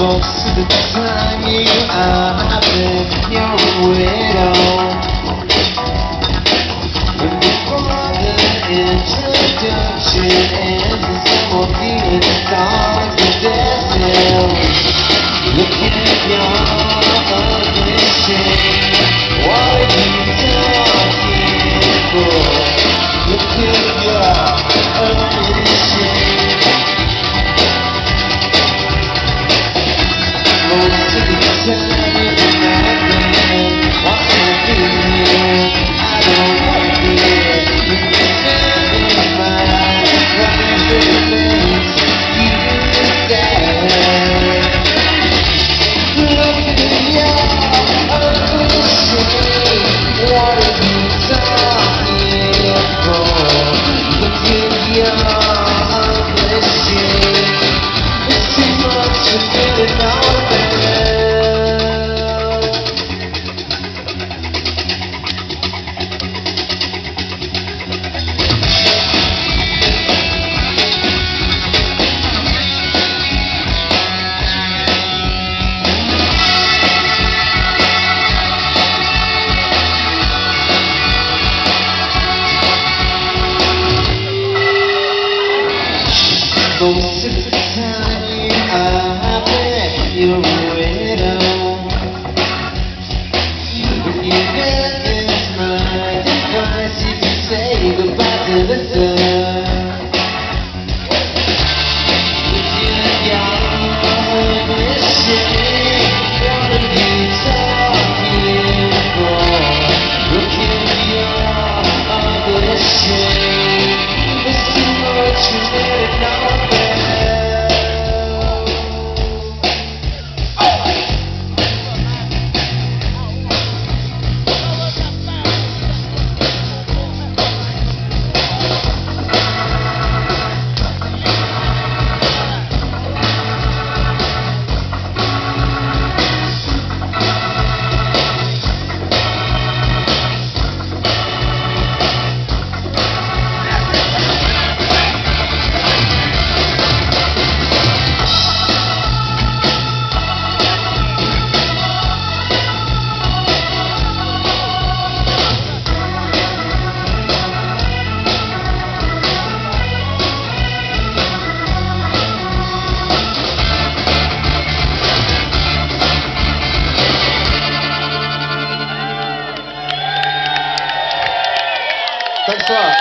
Most of the time you are happy, you're a widow. And before the introduction ends, and someone feeling stars and dancing. Look at your ugly shame. What are you talking for? Look at your ugly shame. Most of the time you're nothing. What's happening? I don't like it. When you stand in my eyes, crying for the things you said. Look at your ugly shame. What are you talking for? Look at your ugly shame. It's too much to really know. Most of the time you are happy, you're a widow. When you get this mind advice, you can say goodbye to the sun. If you're young and shame, what are you talking for? Look at your ugly shame. It's too much, you really know. Thanks a lot.